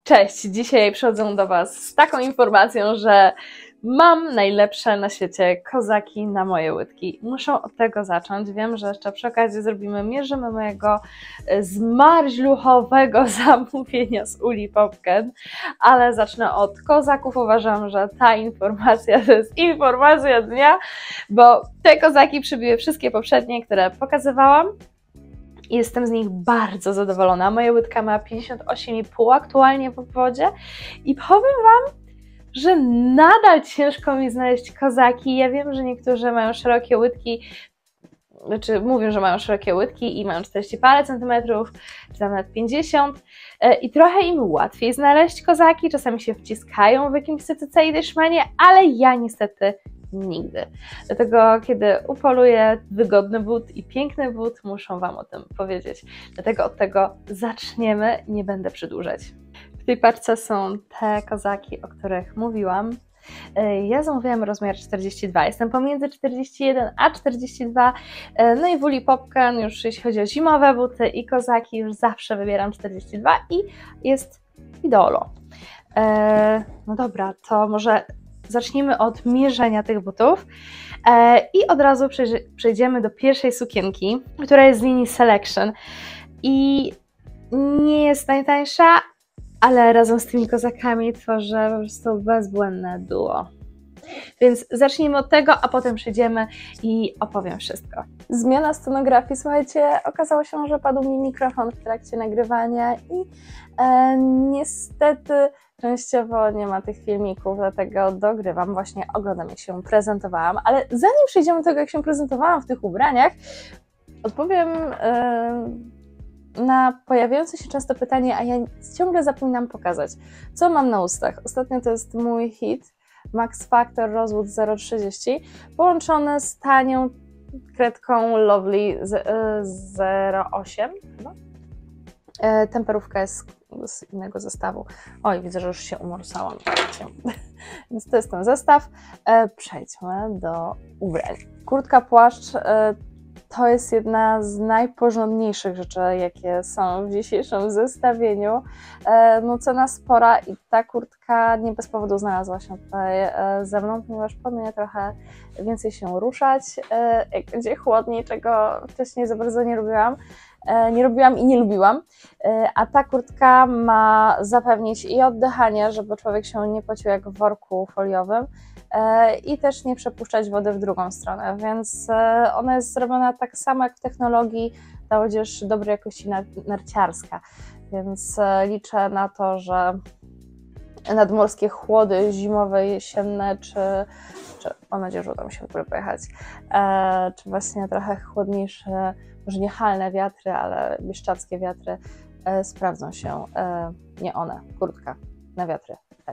Cześć! Dzisiaj przychodzę do Was z taką informacją, że mam najlepsze na świecie kozaki na moje łydki. Muszę od tego zacząć. Wiem, że jeszcze przy okazji mierzymy mojego zmarzluchowego zamówienia z Uli Popken, ale zacznę od kozaków. Uważam, że ta informacja to jest informacja dnia, bo te kozaki przybiły wszystkie poprzednie, które pokazywałam. Jestem z nich bardzo zadowolona. Moja łydka ma 58,5 aktualnie w obwodzie i powiem Wam, że nadal ciężko mi znaleźć kozaki. Ja wiem, że niektórzy mają szerokie łydki, znaczy mówią, że mają szerokie łydki i mają 40 parę centymetrów, czy nawet 50 i trochę im łatwiej znaleźć kozaki, czasami się wciskają w jakimś CCC i Deichmannie, ale ja niestety nigdy. Dlatego kiedy upoluję wygodny but i piękny but, muszę Wam o tym powiedzieć. Dlatego od tego zaczniemy, nie będę przedłużać. W tej paczce są te kozaki, o których mówiłam. Ja zamówiłam rozmiar 42, jestem pomiędzy 41 a 42, no i w Uli Popken już jeśli chodzi o zimowe buty i kozaki już zawsze wybieram 42 i jest idolo. No dobra, to może zacznijmy od mierzenia tych butów i od razu przejdziemy do pierwszej sukienki, która jest z linii Selection i nie jest najtańsza, ale razem z tymi kozakami tworzę po prostu bezbłędne duo. Więc zacznijmy od tego, a potem przejdziemy i opowiem wszystko. Zmiana scenografii. Słuchajcie, okazało się, że padł mi mikrofon w trakcie nagrywania i niestety częściowo nie ma tych filmików, dlatego dogrywam, właśnie oglądam, jak się prezentowałam, ale zanim przejdziemy do tego, jak się prezentowałam w tych ubraniach, odpowiem na pojawiające się często pytanie, a ja ciągle zapominam pokazać, co mam na ustach. Ostatnio to jest mój hit Max Factor Rosewood 030 połączony z tanią kredką Lovely 08 chyba. Temperówka jest z innego zestawu. Oj, widzę, że już się umorsałam. Więc to jest ten zestaw. Przejdźmy do ubrań. Kurtka płaszcz to jest jedna z najporządniejszych rzeczy, jakie są w dzisiejszym zestawieniu. No cena spora i ta kurtka nie bez powodu znalazła się tutaj ze mną, ponieważ planuję trochę więcej się ruszać, jak będzie chłodniej, czego wcześniej za bardzo nie robiłam. I nie lubiłam, a ta kurtka ma zapewnić i oddychanie, żeby człowiek się nie pocił jak w worku foliowym i też nie przepuszczać wody w drugą stronę, więc ona jest zrobiona tak samo jak w technologii, ta odzież dobrej jakości narciarska, więc liczę na to, że nadmorskie chłody zimowe, jesienne, czy mam nadzieję, że uda mi się w ogóle pojechać, czy właśnie trochę chłodniejsze, może nie halne wiatry, ale bieszczackie wiatry sprawdzą się, nie one, kurtka na wiatry, tak.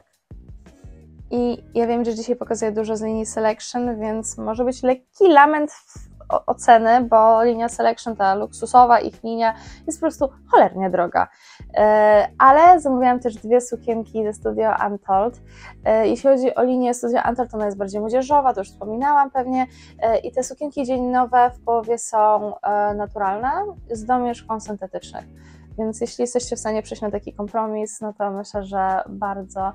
I ja wiem, że dzisiaj pokazuję dużo z linii Selection, więc może być lekki lament oceny, bo linia Selection, ta luksusowa ich linia jest po prostu cholernie droga. Ale zamówiłam też dwie sukienki ze Studio Untold. Jeśli chodzi o linię Studio Untold, to ona jest bardziej młodzieżowa, to już wspominałam pewnie. I te sukienki dziennowe w połowie są naturalne z domieszką syntetycznych. Więc jeśli jesteście w stanie przejść na taki kompromis, no to myślę, że bardzo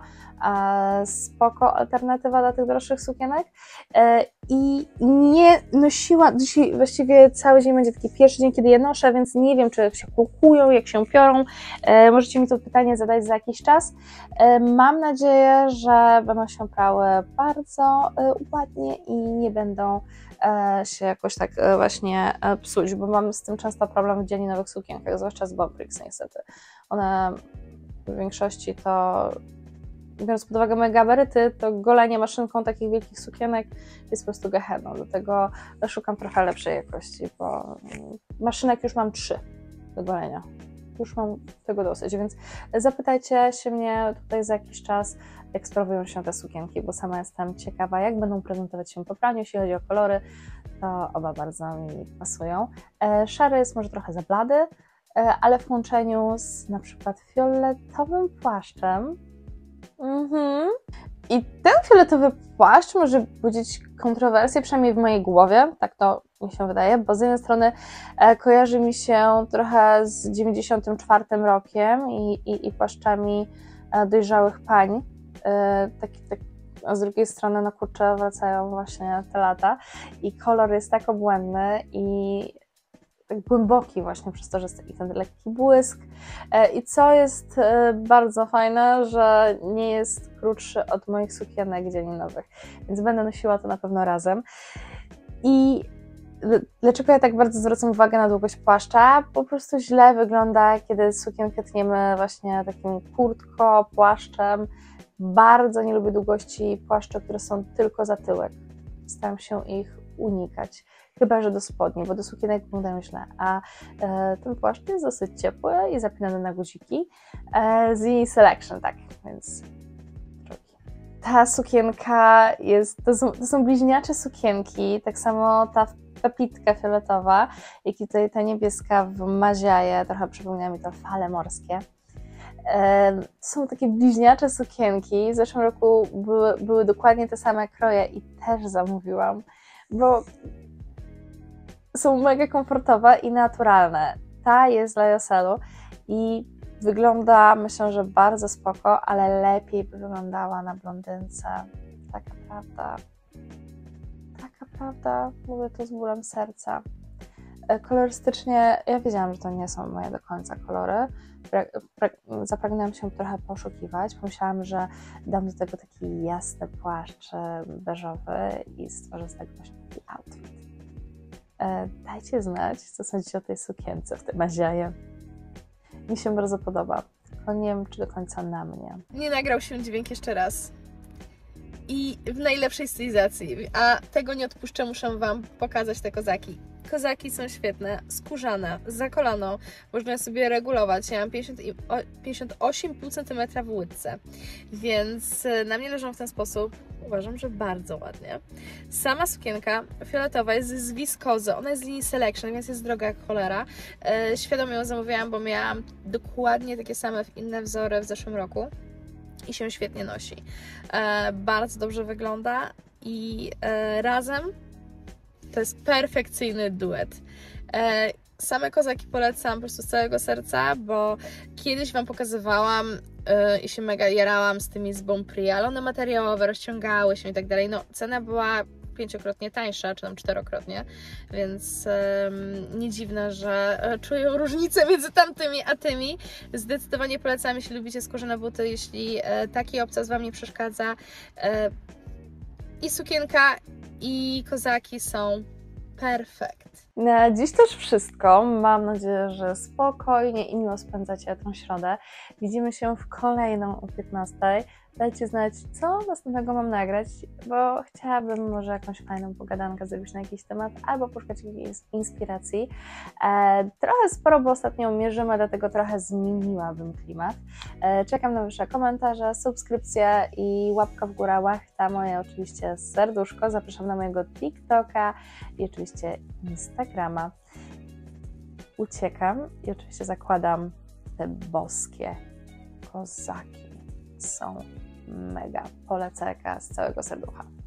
spoko alternatywa dla tych droższych sukienek. I nie nosiłam, dzisiaj właściwie cały dzień będzie taki pierwszy dzień, kiedy je noszę, więc nie wiem, czy się kłukują, jak się piorą. Możecie mi to pytanie zadać za jakiś czas. Mam nadzieję, że będą się prały bardzo ładnie i nie będą się jakoś tak właśnie psuć, bo mamy z tym często problem w dzielinowych sukienkach, zwłaszcza z Bombrix niestety. One w większości to, biorąc pod uwagę moje gabaryty, to golenie maszynką takich wielkich sukienek jest po prostu gehenną, dlatego szukam trochę lepszej jakości, bo maszynek już mam 3 do golenia. Już mam tego dosyć, więc zapytajcie się mnie tutaj za jakiś czas, jak sprawują się te sukienki, bo sama jestem ciekawa, jak będą prezentować się po praniu. Jeśli chodzi o kolory, to oba bardzo mi pasują. Szary jest może trochę za blady, ale w połączeniu z na przykład fioletowym płaszczem. I ten fioletowy płaszcz może budzić kontrowersje, przynajmniej w mojej głowie, tak to mi się wydaje, bo z jednej strony kojarzy mi się trochę z 94 rokiem i płaszczami dojrzałych pań, a z drugiej strony, no kurczę, wracają właśnie te lata i kolor jest tak obłędny i tak głęboki właśnie przez to, że jest taki ten lekki błysk. I co jest bardzo fajne, że nie jest krótszy od moich sukienek dzielinowych, więc będę nosiła to na pewno razem. I dlaczego ja tak bardzo zwracam uwagę na długość płaszcza? Po prostu źle wygląda, kiedy sukienkę tniemy właśnie takim kurtko, płaszczem. Bardzo nie lubię długości płaszcza, które są tylko za tyłek. Staram się ich unikać. Chyba że do spodni, bo do sukienek wyglądają źle. A ten płaszcz jest dosyć ciepły i zapinany na guziki. Z jej Selection, tak, więc drugi. Ta sukienka jest, to są bliźniacze sukienki, tak samo ta pepitka fioletowa, jak i tutaj ta niebieska w maziaje, trochę przypomina mi to fale morskie. Są takie bliźniacze sukienki, w zeszłym roku były dokładnie te same kroje i też zamówiłam, bo są mega komfortowe i naturalne. Ta jest dla Joselu i wygląda, myślę, że bardzo spoko, ale lepiej by wyglądała na blondynce. Taka prawda, mówię to z bólem serca. Kolorystycznie, ja wiedziałam, że to nie są moje do końca kolory. Zapragnęłam się trochę poszukiwać. Pomyślałam, że dam do tego taki jasny płaszcz beżowy i stworzę z tego właśnie taki outfit. Dajcie znać, co sądzicie o tej sukience w tym maziaje. Mi się bardzo podoba, tylko nie wiem, czy do końca na mnie. Nie nagrał się dźwięk jeszcze raz. I w najlepszej stylizacji, a tego nie odpuszczę, muszę Wam pokazać te kozaki. Kozaki są świetne, skórzane, za kolano, można sobie regulować. Ja mam 58,5 cm w łydce, więc na mnie leżą w ten sposób. Uważam, że bardzo ładnie. Sama sukienka fioletowa jest z wiskozy, ona jest z linii Selection, więc jest droga jak cholera. Świadomie ją zamówiłam, bo miałam dokładnie takie same w inne wzory w zeszłym roku i się świetnie nosi. Bardzo dobrze wygląda i razem to jest perfekcyjny duet. Same kozaki polecam po prostu z całego serca, bo kiedyś Wam pokazywałam i się mega jarałam z tymi z Bon Prix, ale one materiałowe, rozciągały się i tak dalej. No, cena była 5-krotnie tańsza, czy tam 4-krotnie, więc nie dziwne, że czuję różnicę między tamtymi a tymi. Zdecydowanie polecam, jeśli lubicie skórzane buty, jeśli taki obcas Wam nie przeszkadza. I sukienka, i kozaki są perfekt. Na dziś to już wszystko. Mam nadzieję, że spokojnie i miło spędzacie tę środę. Widzimy się w kolejną o 15. Dajcie znać, co następnego mam nagrać, bo chciałabym może jakąś fajną pogadankę zrobić na jakiś temat, albo poszukać jakiejś inspiracji. Trochę sporo, bo ostatnio mierzymy, dlatego trochę zmieniłabym klimat. Czekam na Wasze komentarze, subskrypcje i łapka w górę, łachta, moje oczywiście serduszko. Zapraszam na mojego TikToka i oczywiście Instagrama. Uciekam i oczywiście zakładam te boskie kozaki. Są mega, polecajka z całego serducha.